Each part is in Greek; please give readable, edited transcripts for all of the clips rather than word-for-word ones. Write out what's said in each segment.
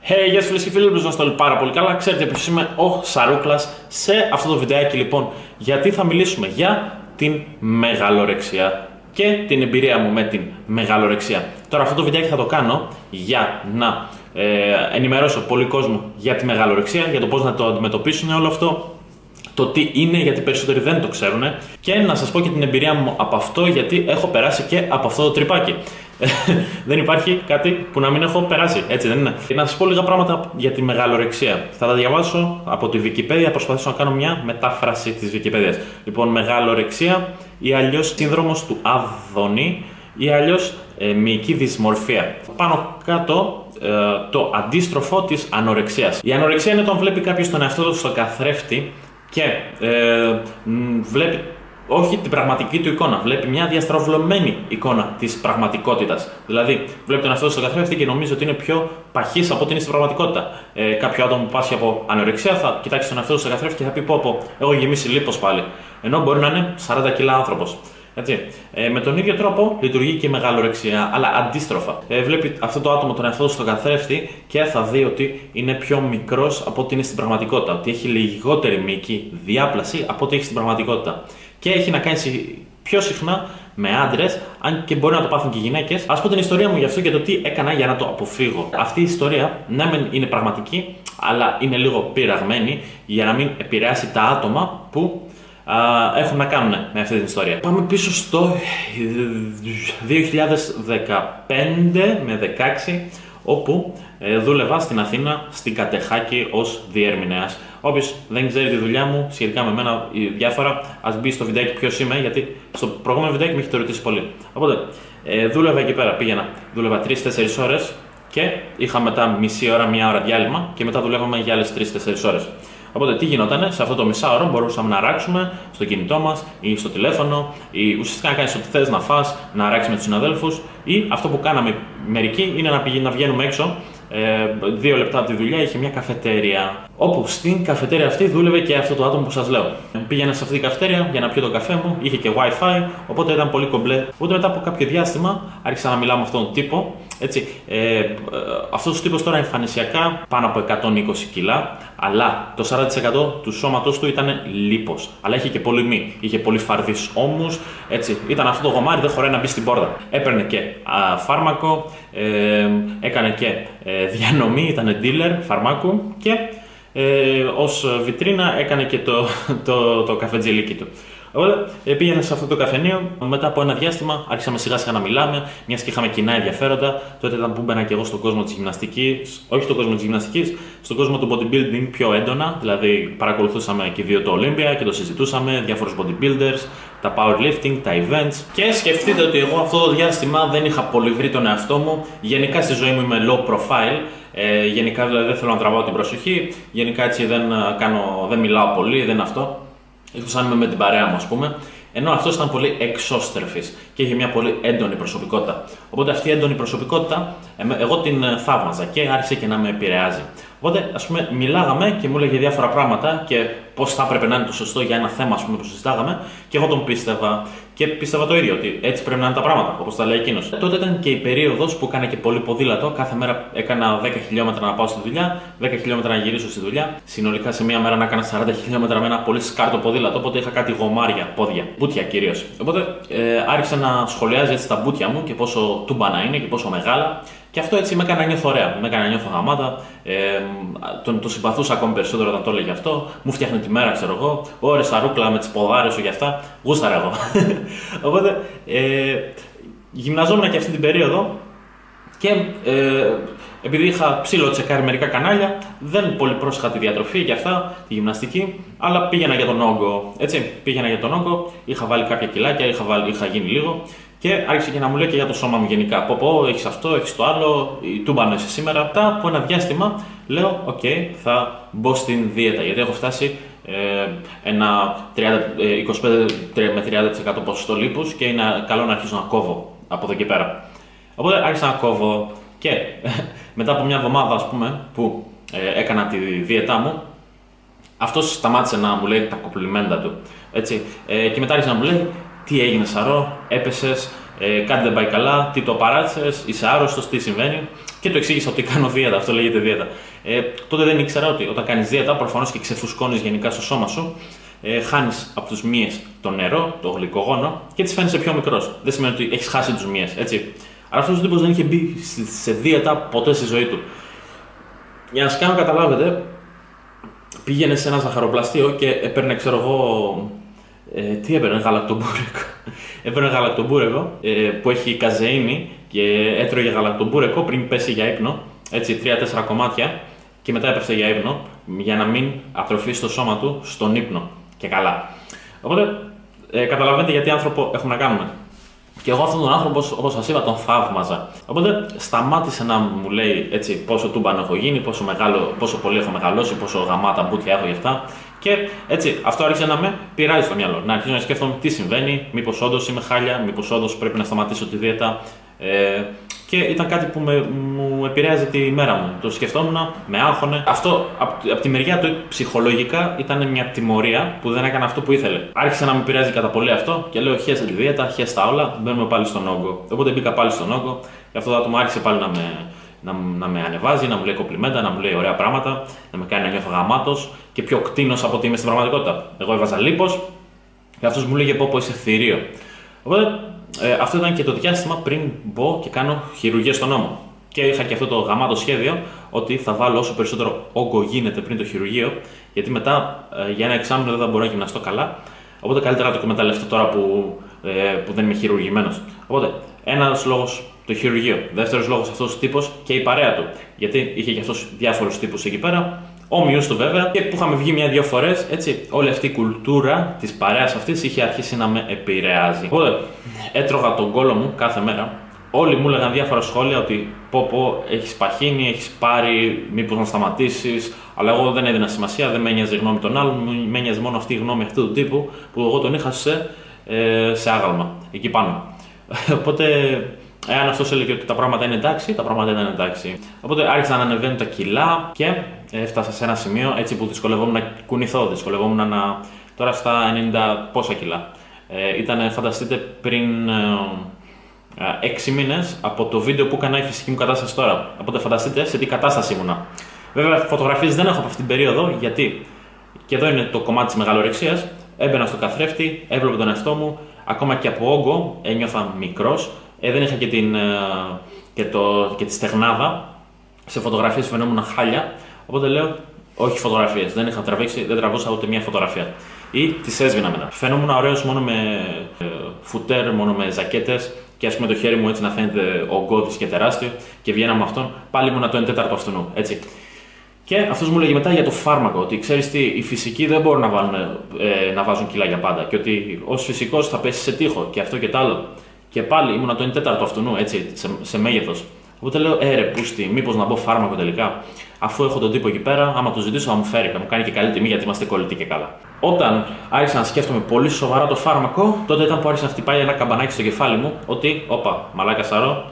Hey, γεια σας φίλες και φίλοι, ελπίζω να είστε όλοι πάρα πολύ καλά. Ξέρετε ποιος είμαι, ο Σαρούκλας. Σε αυτό το βιντεάκι λοιπόν, γιατί θα μιλήσουμε για την μεγαλορεξία και την εμπειρία μου με την μεγαλορεξία. Τώρα αυτό το βιντεάκι θα το κάνω για να ενημερώσω πολύ κόσμο για τη μεγαλορεξία, για το πώς να το αντιμετωπίσουν όλο αυτό, το τι είναι, γιατί περισσότεροι δεν το ξέρουν, και να σας πω και την εμπειρία μου από αυτό, γιατί έχω περάσει και από αυτό το τρυπάκι. Δεν υπάρχει κάτι που να μην έχω περάσει, έτσι δεν είναι? Να σας πω λίγα πράγματα για τη μεγαλορεξία. Θα τα διαβάσω από τη Wikipedia, προσπαθήσω να κάνω μια μετάφραση της Wikipedia. Λοιπόν, μεγαλορεξία ή αλλιώς σύνδρομος του Άδωνη ή αλλιώς μυϊκή δυσμορφία. Πάνω κάτω το αντίστροφο της ανορεξίας. Η ανορεξία είναι όταν βλέπει κάποιος τον εαυτό του στο καθρέφτη και βλέπει όχι την πραγματική του εικόνα, βλέπει μια διαστρεβλωμένη εικόνα της πραγματικότητας. Δηλαδή, βλέπει τον εαυτό του στο καθρέφτη και νομίζει ότι είναι πιο παχύς από ό,τι είναι στην πραγματικότητα. Κάποιο άτομο που πάσχει από ανορεξία θα κοιτάξει τον εαυτό του στο καθρέφτη και θα πει: Πω, έχω γεμίσει λίπος πάλι. Ενώ μπορεί να είναι 40 κιλά άνθρωπος. Έτσι. Με τον ίδιο τρόπο λειτουργεί και η μεγαλορεξία, αλλά αντίστροφα. Βλέπει αυτό το άτομο τον εαυτό του στο καθρέφτη και θα δει ότι είναι πιο μικρός από ό,τι είναι στην πραγματικότητα. Ότι έχει λιγότερη μυϊκή διάπλαση από ό,τι έχει στην πραγματικότητα. Και έχει να κάνει πιο συχνά με άντρες, αν και μπορεί να το πάθουν και οι γυναίκες. Ας πω την ιστορία μου γι' αυτό και το τι έκανα για να το αποφύγω. Αυτή η ιστορία, ναι, μεν είναι πραγματική, αλλά είναι λίγο πειραγμένη για να μην επηρεάσει τα άτομα που έχουν να κάνουν με αυτή την ιστορία. Πάμε πίσω στο 2015 με 2016, όπου δούλευα στην Αθήνα, στην Κατεχάκη, ως διερμηνέας. Όποιος δεν ξέρει τη δουλειά μου σχετικά με μένα διάφορα, ας μπει στο βιντεάκι ποιος είμαι, γιατί στο προηγούμενο βιντεάκι με έχετε ρωτήσει πολύ. Οπότε, δούλευα εκεί πέρα, δούλευα 3-4 ώρες και είχα μετά μισή ώρα, μία ώρα διάλειμμα και μετά δουλεύαμε για άλλες 3-4 ώρες. Οπότε τι γινότανε, σε αυτό το μισάωρο μπορούσαμε να αράξουμε στο κινητό μας ή στο τηλέφωνο, ή ουσιαστικά να κάνεις ό,τι θες, να φας, να αράξεις με τους συναδέλφους, ή αυτό που κάναμε μερικοί είναι να βγαίνουμε έξω. 2 λεπτά από τη δουλειά είχε μια καφετέρια. Όπου στην καφετέρια αυτή δούλευε και αυτό το άτομο που σας λέω. Πήγαινα σε αυτή την καφετέρια για να πιω το καφέ μου, είχε και WiFi, οπότε ήταν πολύ κομπλέ. Οπότε μετά από κάποιο διάστημα άρχισα να μιλάω με αυτόν τον τύπο. Έτσι, αυτός ο τύπος τώρα εμφανισιακά πάνω από 120 κιλά, αλλά το 40% του σώματός του ήταν λίπος. Αλλά είχε και πολύ μυ, είχε πολύ φαρδείς ώμους. Έτσι, ήταν αυτό το γομάρι, δεν χωράει να μπει στην πόρτα. Έπαιρνε και φάρμακο, έκανε και διανομή, ήταν dealer φαρμάκου και ως βιτρίνα έκανε και το καφετζιλίκι του. Οπότε πήγαινα σε αυτό το καφενείο. Μετά από ένα διάστημα άρχισαμε σιγά σιγά να μιλάμε, μιας και είχαμε κοινά ενδιαφέροντα. Τότε ήταν που μπαίνα και εγώ στον κόσμο της γυμναστικής, όχι στον κόσμο της γυμναστικής, στον κόσμο του bodybuilding πιο έντονα. Δηλαδή παρακολουθούσαμε και δύο το Olympia και το συζητούσαμε, διάφορους bodybuilders, τα powerlifting, τα events. Και σκεφτείτε ότι εγώ αυτό το διάστημα δεν είχα πολύ βρει τον εαυτό μου. Γενικά στη ζωή μου είμαι low profile. Γενικά δηλαδή δεν θέλω να τραβάω την προσοχή. Γενικά έτσι δεν μιλάω πολύ, δεν είναι αυτό. Εκτός αν είμαι με την παρέα μου, ας πούμε. Ενώ αυτός ήταν πολύ εξώστρεφης και είχε μια πολύ έντονη προσωπικότητα. Οπότε αυτή η έντονη προσωπικότητα, εγώ την θαύμαζα και άρχισε και να με επηρεάζει. Οπότε, ας πούμε, μιλάγαμε και μου έλεγε διάφορα πράγματα και πώς θα έπρεπε να είναι το σωστό για ένα θέμα, ας πούμε, που συζητάγαμε, και εγώ τον πίστευα και πίστευα το ίδιο, ότι έτσι πρέπει να είναι τα πράγματα, όπως τα λέει εκείνος. Τότε ήταν και η περίοδος που έκανα και πολύ ποδήλατο. Κάθε μέρα έκανα 10 χιλιόμετρα να πάω στη δουλειά, 10 χιλιόμετρα να γυρίσω στη δουλειά. Συνολικά σε μία μέρα να έκανα 40 χιλιόμετρα με ένα πολύ σκάρτο ποδήλατο. Οπότε είχα κάτι γομάρια, πόδια, μπουτια κυρίως. Οπότε άρχισα να σχολιάζει έτσι τα μπουτια μου και πόσο τούμπανα είναι και πόσο μεγάλα. Και αυτό έτσι με έκανε να νιώθω ωραία, με έκανε να νιώθω γαμάτα. Το συμπαθούσα ακόμη περισσότερο όταν το έλεγε αυτό. Μου φτιάχνει τη μέρα, ξέρω εγώ. Ωρε Σαρούκλα με τις ποδάρες σου και αυτά. Γούσταρα εγώ. Οπότε γυμναζόμουν και αυτή την περίοδο και επειδή είχα ψήλο τσεκάρει μερικά κανάλια, δεν πολύ πρόσεχα τη διατροφή και αυτά, τη γυμναστική, αλλά πήγαινα για τον όγκο. Έτσι, πήγαινα για τον όγκο, είχα βάλει κάποια κιλάκια, είχα γίνει λίγο. Και άρχισε και να μου λέει και για το σώμα μου γενικά. Πω, έχεις αυτό, έχεις το άλλο, τούμπανο είσαι σήμερα. Μετά από ένα διάστημα λέω: οκ, θα μπω στην δίαιτα. Γιατί έχω φτάσει ένα 25 με 30% ποσοστό λίπους και είναι καλό να αρχίσω να κόβω από εδώ και πέρα. Οπότε άρχισα να κόβω και μετά από μια εβδομάδα, ας πούμε, που έκανα τη δίαιτά μου, αυτός σταμάτησε να μου λέει τα κομπλιμέντα του. Έτσι. Και μετά άρχισε να μου λέει: τι έγινε, Σαρώ, έπεσες, Κάτι δεν πάει καλά, τι το παράτησες, είσαι άρρωστος, τι συμβαίνει. Και του εξήγησα ότι κάνω δίαιτα, αυτό λέγεται δίαιτα. Τότε δεν ήξερα ότι όταν κάνεις δίαιτα, προφανώς και ξεφουσκώνεις γενικά στο σώμα σου, χάνεις από τους μύες το νερό, το γλυκογόνο και τις φαίνεσαι πιο μικρός. Δεν σημαίνει ότι έχεις χάσει τους μύες, έτσι. Αλλά αυτός ο τύπος δεν είχε μπει σε δίαιτα ποτέ στη ζωή του. Για να σας κάνω καταλάβετε, πήγαινε σε ένα ζαχαροπλαστείο και έπαιρνε, ξέρω εγώ, τι έπαιρνε, γαλακτομπούρεκο. Έπαιρνε γαλακτομπούρεκο που έχει καζεΐνη και έτρωγε γαλακτομπούρεκο πριν πέσει για ύπνο, έτσι 3-4 κομμάτια και μετά έπεσε για ύπνο για να μην ατροφήσει το σώμα του στον ύπνο και καλά. Οπότε καταλαβαίνετε γιατί άνθρωπο έχουμε να κάνουμε. Και εγώ αυτόν τον άνθρωπο, όπως σας είπα, τον θαύμαζα. Οπότε σταμάτησε να μου λέει έτσι, πόσο τούμπανο έχω γίνει, πόσο πολύ έχω μεγαλώσει, πόσο γαμάτα μπούτια έχω γι' αυτά. Και έτσι αυτό άρχισε να με πειράζει στο μυαλό. Να αρχίσω να σκέφτομαι τι συμβαίνει, μήπως όντως είμαι χάλια, μήπως όντως πρέπει να σταματήσω τη δίαιτα. Και ήταν κάτι που μου επηρέαζε τη μέρα μου. Το σκεφτόμουν, με άγχωνε. Αυτό από τη μεριά του ψυχολογικά ήταν μια τιμωρία που δεν έκανα αυτό που ήθελε. Άρχισε να με επηρεάζει κατά πολύ αυτό και λέω: χέστα τη δίαιτα, χέστα όλα, μπαίνουμε πάλι στον όγκο. Οπότε μπήκα πάλι στον όγκο και αυτό το άτομο άρχισε πάλι να με ανεβάζει, να μου λέει κομπλιμέντα, να μου λέει ωραία πράγματα, να με κάνει να νιώθω γαμάτος και πιο κτίνος από ότι είμαι στην πραγματικότητα. Εγώ έβαζα λίπος και αυτός μου λέγε: πω, είσαι θηρίο. Οπότε αυτό ήταν και το διάστημα πριν μπω και κάνω χειρουργία στον ώμο. Και είχα και αυτό το γαμάτο σχέδιο ότι θα βάλω όσο περισσότερο όγκο γίνεται πριν το χειρουργείο, γιατί μετά για ένα εξάμηνο δεν θα μπορώ να γυμναστώ καλά. Οπότε καλύτερα να το εκμεταλλευτώ τώρα που δεν είμαι χειρουργημένος. Οπότε, ένας λόγος το χειρουργείο. Δεύτερος λόγος αυτός ο τύπος και η παρέα του. Γιατί είχε και αυτός διάφορους τύπους εκεί πέρα. Όμοιους του βέβαια, και που είχαμε βγει μια-δυο φορές, έτσι, όλη αυτή η κουλτούρα της παρέας αυτής είχε αρχίσει να με επηρεάζει. Οπότε, έτρωγα τον κόλο μου κάθε μέρα. Όλοι μου έλεγαν διάφορα σχόλια ότι πω, έχεις παχύνει, έχεις πάρει, μήπως να σταματήσεις. Αλλά εγώ δεν έδινα σημασία, δεν με ένοιαζε η γνώμη των άλλων, με ένοιαζε μόνο αυτή η γνώμη αυτού του τύπου που εγώ τον είχα σε άγαλμα εκεί πάνω. Οπότε, εάν αυτός έλεγε ότι τα πράγματα είναι εντάξει, τα πράγματα ήταν εντάξει. Οπότε άρχισαν να ανεβαίνουν τα κιλά και έφτασα σε ένα σημείο έτσι που δυσκολευόμουν να κουνηθώ, δυσκολευόμουν να. Τώρα στα 90 πόσα κιλά. Φανταστείτε, πριν 6 μήνες από το βίντεο που έκανα η φυσική μου κατάσταση τώρα. Οπότε φανταστείτε σε τι κατάσταση ήμουνα. Βέβαια, φωτογραφίες δεν έχω από αυτήν την περίοδο, γιατί και εδώ είναι το κομμάτι της μεγαλορεξίας. Έμπαινα στο καθρέφτη, έβλεπα τον εαυτό μου, ακόμα και από όγκο ένιωθα μικρός. Δεν είχα και τη στεγνάδα. Σε φωτογραφίες φαινόμουν χάλια. Οπότε λέω: όχι φωτογραφίες. Δεν είχα τραβήξει, δεν τραβούσα ούτε μία φωτογραφία. Ή τις έσβηνα μετά. Φαινόμουν ωραίος μόνο με φουτέρ, μόνο με ζακέτες και ας πούμε το χέρι μου έτσι να φαίνεται ογκώδης και τεράστιο και βγαίνα με αυτόν. Πάλι ήμουν το 1/4 αυτού. Έτσι. Και αυτός μου λέγει μετά για το φάρμακο, ότι ξέρεις τι, οι φυσικοί δεν μπορούν να βάζουν κιλά για πάντα και ότι ως φυσικός θα πέσει σε τοίχο και αυτό και τ' άλλο. Και πάλι ήμουν το 1/4 αυτού, έτσι, σε μέγεθος. Οπότε λέω: ρε πούστη, μήπως να μπω φάρμακο τελικά. Αφού έχω τον τύπο εκεί πέρα, άμα του ζητήσω θα μου φέρει, θα μου κάνει και καλή τιμή γιατί είμαστε κολλητοί και καλά. Όταν άρχισα να σκέφτομαι πολύ σοβαρά το φάρμακο, τότε ήταν που άρχισε να χτυπάει ένα καμπανάκι στο κεφάλι μου ότι, όπα, μαλάκα σαρό,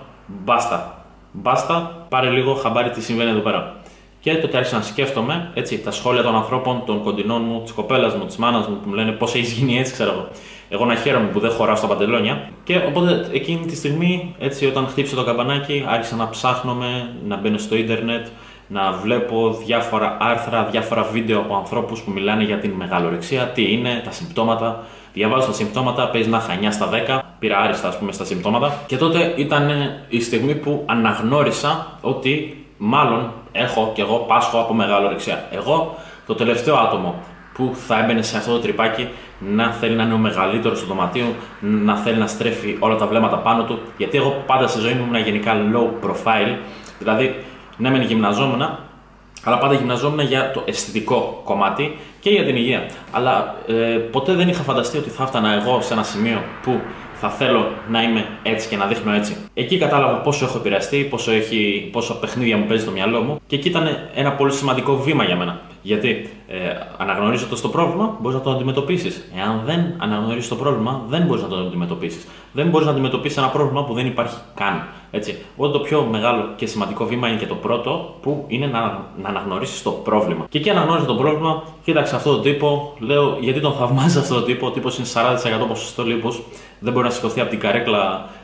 μπάστα, πάρε λίγο χαμπάρι τι συμβαίνει εδώ πέρα. Και τότε άρχισα να σκέφτομαι έτσι, τα σχόλια των ανθρώπων, των κοντινών μου, της κοπέλας μου, της μάνας μου που μου λένε πώς έχεις γίνει έτσι, ξέρω εγώ. Εγώ να χαίρομαι που δεν χωράω στα παντελόνια. Και οπότε εκείνη τη στιγμή, έτσι, όταν χτύπησε το καμπανάκι, άρχισα να ψάχνομαι, να μπαίνω στο ίντερνετ, να βλέπω διάφορα άρθρα, διάφορα βίντεο από ανθρώπους που μιλάνε για την μεγαλορεξία, τι είναι, τα συμπτώματα. Διαβάζω τα συμπτώματα, παίζει να είχα 9 στα 10, πήρα άριστα ας πούμε στα συμπτώματα. Και τότε ήταν η στιγμή που αναγνώρισα ότι μάλλον έχω κι εγώ πάσχω από μεγαλορεξία. Εγώ, το τελευταίο άτομο που θα έμπαινε σε αυτό το τρυπάκι, να θέλει να είναι ο μεγαλύτερος στο δωματίο, να θέλει να στρέφει όλα τα βλέμματα πάνω του. Γιατί εγώ πάντα στη ζωή μου ήμουν γενικά low profile, δηλαδή ναι, μεν γυμναζόμουν, αλλά πάντα γυμναζόμουν για το αισθητικό κομμάτι και για την υγεία. Αλλά ποτέ δεν είχα φανταστεί ότι θα έφτανα εγώ σε ένα σημείο που θα θέλω να είμαι έτσι και να δείχνω έτσι. Εκεί κατάλαβα πόσο έχω επηρεαστεί, πόσο παιχνίδια μου παίζει στο μυαλό μου και εκεί ήταν ένα πολύ σημαντικό βήμα για μένα. Γιατί αναγνωρίζοντας το πρόβλημα, μπορείς να το αντιμετωπίσεις. Εάν δεν αναγνωρίσεις το πρόβλημα, δεν μπορείς να το αντιμετωπίσεις. Δεν μπορείς να αντιμετωπίσεις ένα πρόβλημα που δεν υπάρχει καν. Έτσι. Οπότε το πιο μεγάλο και σημαντικό βήμα είναι και το πρώτο, που είναι να αναγνωρίσεις το πρόβλημα. Και εκεί αναγνώρισα το πρόβλημα, κοίταξα αυτόν τον τύπο, λέω γιατί τον θαυμάζω αυτόν τον τύπο. Ο τύπος είναι 40% ποσοστό λίπους, δεν μπορεί να σηκωθεί από την καρέκλα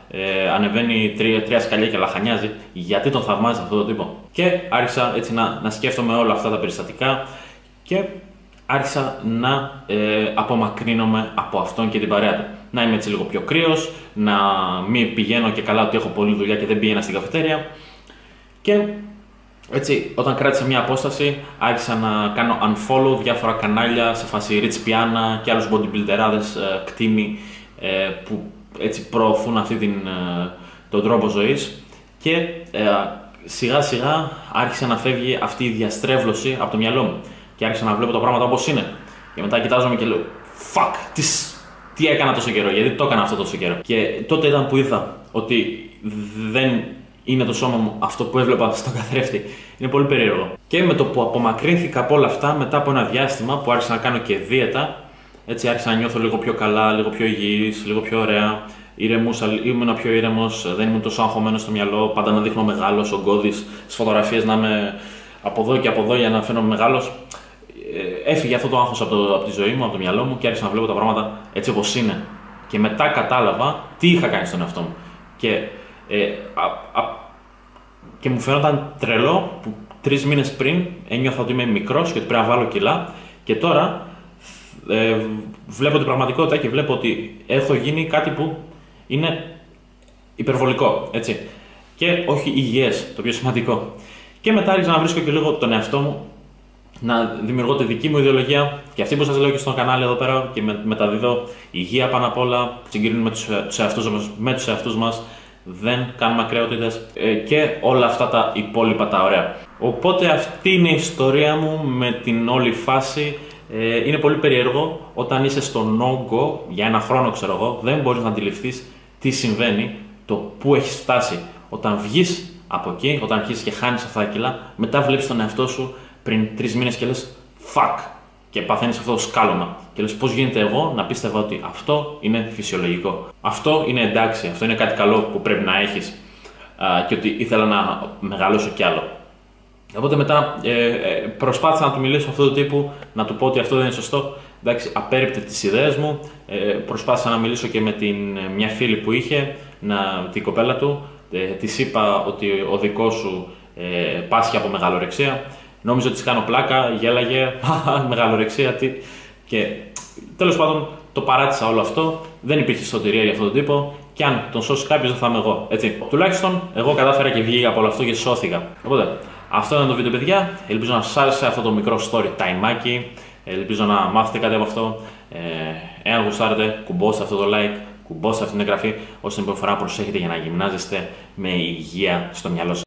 ανεβαίνει τρία σκαλιά και λαχανιάζει, γιατί τον θαυμάζει αυτόν τον τύπο. Και άρχισα έτσι να σκέφτομαι όλα αυτά τα περιστατικά και άρχισα να απομακρύνομαι από αυτόν και την παρέα του. Να είμαι έτσι λίγο πιο κρύος, να μην πηγαίνω και καλά ότι έχω πολλή δουλειά και δεν πήγαινα στην καφετέρια. Και έτσι, όταν κράτησα μια απόσταση, άρχισα να κάνω unfollow διάφορα κανάλια σε φάση Rich Piana και άλλους bodybuilderάδες κτήμη που έτσι προωθούν τον τρόπο ζωής. Και σιγά σιγά άρχισε να φεύγει αυτή η διαστρέβλωση από το μυαλό μου. Και άρχισα να βλέπω τα πράγματα όπως είναι. Και μετά κοιτάζομαι και λέω fuck, τι έκανα τόσο καιρό, γιατί το έκανα αυτό τόσο καιρό. Και τότε ήταν που είδα ότι δεν είναι το σώμα μου αυτό που έβλεπα στον καθρέφτη. Είναι πολύ περίεργο. Και με το που απομακρύνθηκα από όλα αυτά, μετά από ένα διάστημα που άρχισα να κάνω και δίαιτα, έτσι άρχισα να νιώθω λίγο πιο καλά, λίγο πιο υγιής, λίγο πιο ωραία. Ήμουν πιο ήρεμος, δεν ήμουν τόσο αγχωμένος στο μυαλό, πάντα να δείχνω μεγάλος, ογκώδης, στις φωτογραφίες να είμαι από εδώ και από εδώ για να φαίνομαι μεγάλος. Έφυγε αυτό το άγχος από τη ζωή μου, από το μυαλό μου και άρχισα να βλέπω τα πράγματα έτσι όπως είναι. Και μετά κατάλαβα τι είχα κάνει στον εαυτό μου. Και μου φαίνονταν τρελό που 3 μήνες πριν ένιωθα ότι είμαι μικρός και ότι πρέπει να βάλω κιλά. Και τώρα βλέπω την πραγματικότητα και βλέπω ότι έχω γίνει κάτι που είναι υπερβολικό, έτσι. Και όχι υγιές, το πιο σημαντικό. Και μετά άρχισα να βρίσκω και λίγο τον εαυτό μου, να δημιουργώ τη δική μου ιδεολογία και αυτή που σας λέω και στο κανάλι εδώ πέρα και μεταδίδω υγεία πάνω απ' όλα, συγκρίνουμε τους εαυτούς μας με τους εαυτούς μας, δεν κάνουμε ακραιότητες και όλα αυτά τα υπόλοιπα τα ωραία. Οπότε αυτή είναι η ιστορία μου με την όλη φάση. Είναι πολύ περίεργο όταν είσαι στο no-go για ένα χρόνο, ξέρω εγώ, δεν μπορείς να αντιληφθείς τι συμβαίνει, το πού έχεις φτάσει. Όταν βγεις από εκεί, όταν αρχίσεις και χάνεις αυτά τα κιλά, μετά βλέπεις τον εαυτό σου πριν 3 μήνες και λες fuck, και παθαίνεις αυτό το σκάλωμα. Και λες πώς γίνεται εγώ να πίστευα ότι αυτό είναι φυσιολογικό. Αυτό είναι εντάξει, αυτό είναι κάτι καλό που πρέπει να έχεις και ότι ήθελα να μεγαλώσω κι άλλο. Οπότε μετά προσπάθησα να του μιλήσω αυτού του τύπου, να του πω ότι αυτό δεν είναι σωστό. Εντάξει, απέρριπτε τις ιδέες μου. Προσπάθησα να μιλήσω και με μια φίλη που είχε, την κοπέλα του. Της είπα ότι ο δικός σου πάσχει από μεγαλορεξία. Νόμιζε ότι της κάνω πλάκα, γέλαγε, μεγαλορεξία, τι. Και τέλος πάντων το παράτησα όλο αυτό. Δεν υπήρχε σωτηρία για αυτόν τον τύπο. Και αν τον σώσει κάποιος, δεν θα είμαι εγώ. Έτσι. Τουλάχιστον εγώ κατάφερα και βγήκα από όλο αυτό και σώθηκα. Οπότε αυτό ήταν το βίντεο, παιδιά. Ελπίζω να σας άρεσε αυτό το μικρό story timeάκι. Ελπίζω να μάθετε κάτι από αυτό. Εάν γουστάρετε, κουμπώστε αυτό το like, κουμπώστε αυτή την εγγραφή, ώστε την επόμενη φορά προσέχετε για να γυμνάζεστε με υγεία στο μυαλό σας.